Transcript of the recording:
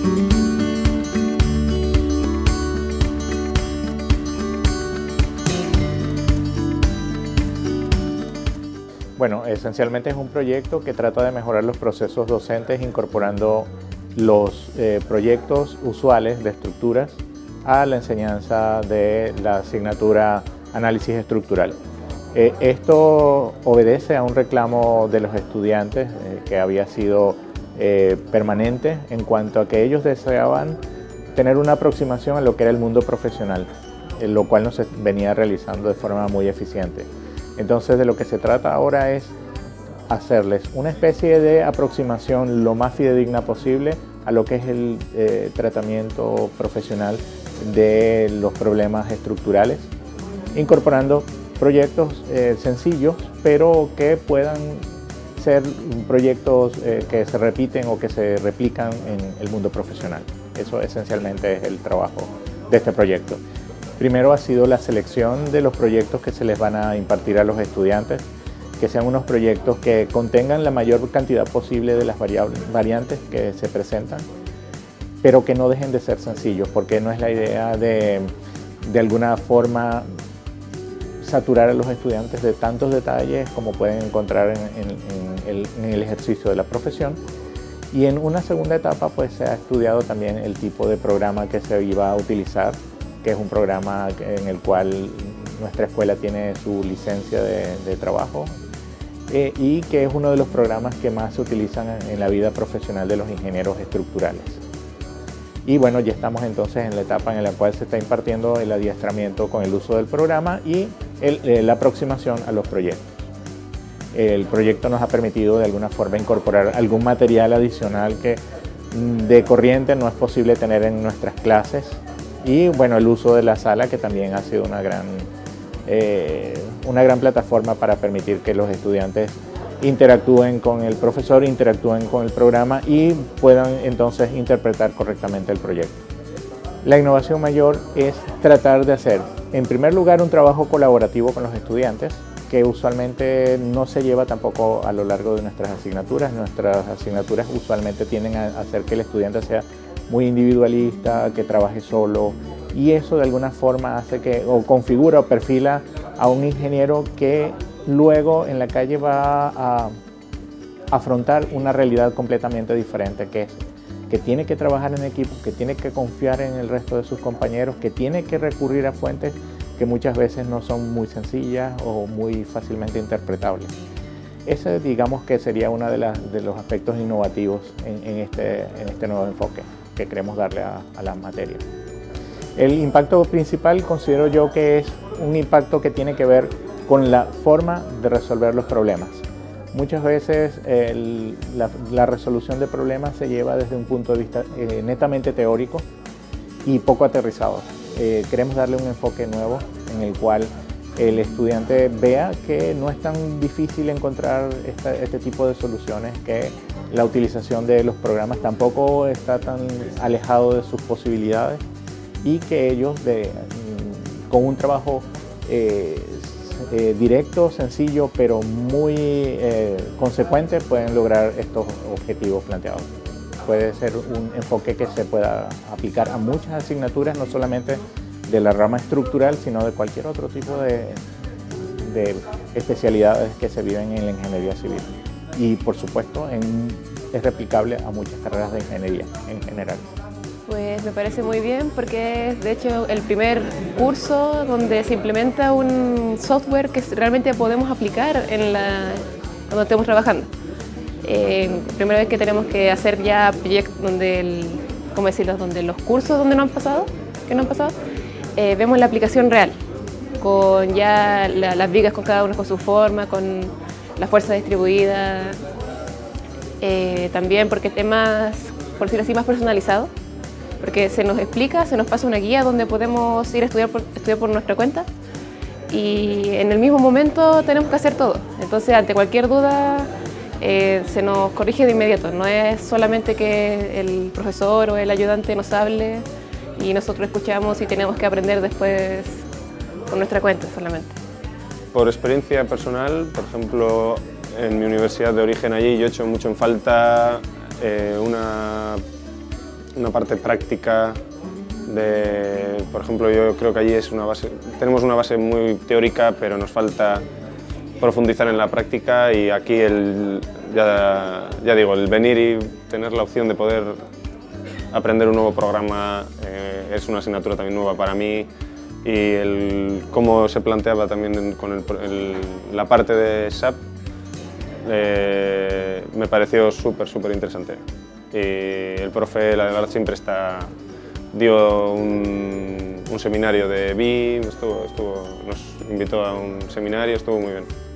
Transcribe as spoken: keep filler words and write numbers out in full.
Bueno, esencialmente es un proyecto que trata de mejorar los procesos docentes incorporando los eh, proyectos usuales de estructuras a la enseñanza de la asignatura Análisis Estructural. Eh, esto obedece a un reclamo de los estudiantes eh, que había sido eh, permanente en cuanto a que ellos deseaban tener una aproximación a lo que era el mundo profesional, eh, lo cual no se venía realizando de forma muy eficiente. Entonces, de lo que se trata ahora es hacerles una especie de aproximación lo más fidedigna posible a lo que es el eh, tratamiento profesional de los problemas estructurales, incorporando proyectos eh, sencillos, pero que puedan ser proyectos eh, que se repiten o que se replican en el mundo profesional. Eso esencialmente es el trabajo de este proyecto. Primero ha sido la selección de los proyectos que se les van a impartir a los estudiantes, que sean unos proyectos que contengan la mayor cantidad posible de las variantes que se presentan, pero que no dejen de ser sencillos, porque no es la idea de, de alguna forma, saturar a los estudiantes de tantos detalles como pueden encontrar en, en, en, el, en el ejercicio de la profesión. Y en una segunda etapa pues se ha estudiado también el tipo de programa que se iba a utilizar, que es un programa en el cual nuestra escuela tiene su licencia de, de trabajo eh, y que es uno de los programas que más se utilizan en la vida profesional de los ingenieros estructurales. Y bueno, ya estamos entonces en la etapa en la cual se está impartiendo el adiestramiento con el uso del programa y el, eh, la aproximación a los proyectos. El proyecto nos ha permitido de alguna forma incorporar algún material adicional que de corriente no es posible tener en nuestras clases. Y bueno, el uso de la sala, que también ha sido una gran, eh, una gran plataforma para permitir que los estudiantes interactúen con el profesor, interactúen con el programa y puedan entonces interpretar correctamente el proyecto. La innovación mayor es tratar de hacer, en primer lugar, un trabajo colaborativo con los estudiantes, que usualmente no se lleva tampoco a lo largo de nuestras asignaturas. Nuestras asignaturas usualmente tienden a hacer que el estudiante sea muy individualista, que trabaje solo, y eso de alguna forma hace que, o configura o perfila a un ingeniero que luego en la calle va a afrontar una realidad completamente diferente, que es que tiene que trabajar en equipo, que tiene que confiar en el resto de sus compañeros, que tiene que recurrir a fuentes que muchas veces no son muy sencillas o muy fácilmente interpretables. Ese, digamos, que sería uno de, de los aspectos innovativos en, en, este, en este nuevo enfoque que queremos darle a, a la materia. El impacto principal considero yo que es un impacto que tiene que ver con la forma de resolver los problemas. Muchas veces el, la, la resolución de problemas se lleva desde un punto de vista eh, netamente teórico y poco aterrizado. Eh, queremos darle un enfoque nuevo en el cual el estudiante vea que no es tan difícil encontrar esta, este tipo de soluciones, que la utilización de los programas tampoco está tan alejado de sus posibilidades y que ellos de, con un trabajo eh, eh, directo, sencillo, pero muy eh, consecuente pueden lograr estos objetivos planteados. Puede ser un enfoque que se pueda aplicar a muchas asignaturas, no solamente de la rama estructural, sino de cualquier otro tipo de, de especialidades que se viven en la ingeniería civil. Y por supuesto en, es replicable a muchas carreras de ingeniería en general. Pues me parece muy bien porque es de hecho el primer curso donde se implementa un software que realmente podemos aplicar en la, cuando estemos trabajando. Eh, primera vez que tenemos que hacer ya proyectos donde, el, ¿cómo decirlo? Donde los cursos donde no han pasado, que no han pasado, eh, vemos la aplicación real, con ya la, las vigas con cada uno con su forma, con la fuerza distribuida, eh, también porque es más, por decirlo así, más personalizado, porque se nos explica, se nos pasa una guía donde podemos ir a estudiar por, estudiar por nuestra cuenta y en el mismo momento tenemos que hacer todo. Entonces, ante cualquier duda, eh, se nos corrige de inmediato. No es solamente que el profesor o el ayudante nos hable y nosotros escuchamos y tenemos que aprender después por nuestra cuenta solamente. Por experiencia personal, por ejemplo, en mi universidad de origen allí yo he hecho mucho en falta eh, una una parte práctica. De, por ejemplo, yo creo que allí es una base, tenemos una base muy teórica, pero nos falta profundizar en la práctica, y aquí el, ya, ya digo, el venir y tener la opción de poder aprender un nuevo programa eh, es una asignatura también nueva para mí, y el, cómo se planteaba también con el, el, la parte de S A P eh, me pareció súper, súper interesante. Y el profe, la verdad, siempre está, dio un, un seminario de B I M, estuvo, estuvo, nos invitó a un seminario, estuvo muy bien.